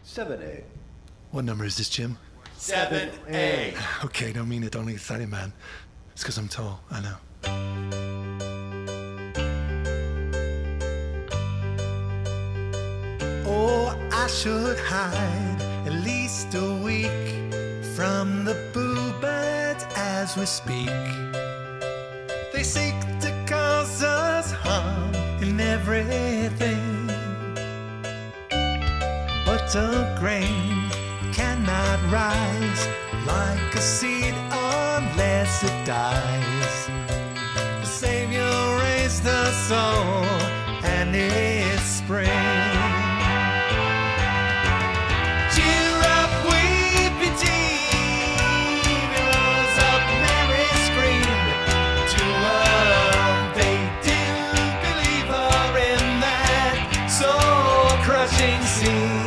7A. What number is this, Jim? 7A. Okay, don't mean it, don't get excited, man. It's because I'm tall, I know. Oh, I should hide at least a week from the boo birds as we speak. They seek to cause us harm in everything, but a grain cannot rise like a seed unless it dies. The Savior raised the soul and it's spring. Cheer up, weepy team, he rose up, Mary screamed to her. They didn't believe her in that soul-crushing scene.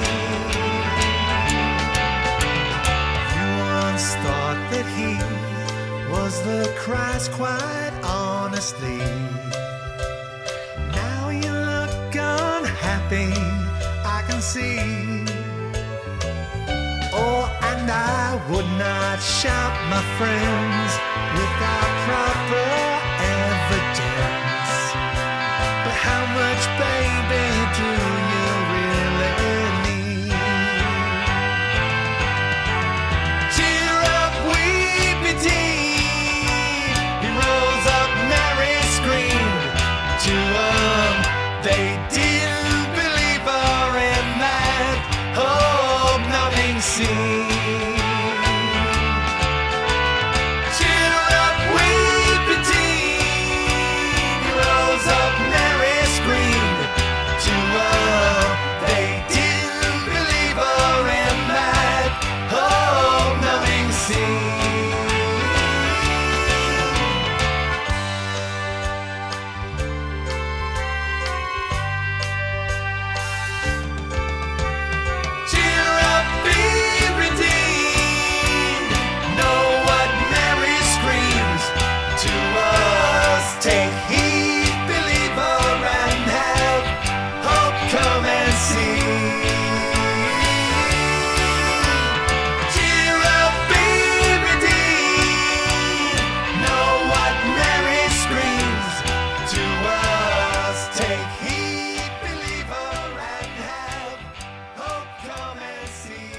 Thought that he was the Christ quite honestly. Now you look unhappy, I can see. Oh, and I would not shout, my friends, without proper evidence. But how much, baby, do you really need? They didn't believe her in that hope-numbing scene. Cheer up, weepy teen, he rose up, Mary screamed to her. They didn't believe her in that hope-numbing scene. Take heed, believer, and have hope, come and see. Cheer up, be redeemed. Know what Mary screams to us. Take heed, believer, and have hope, come and see.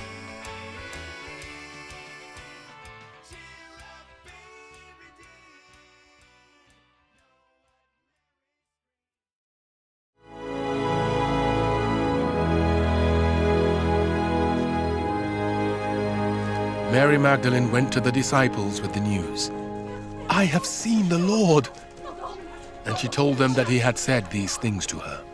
Mary Magdalene went to the disciples with the news. "I have seen the Lord." And she told them that he had said these things to her.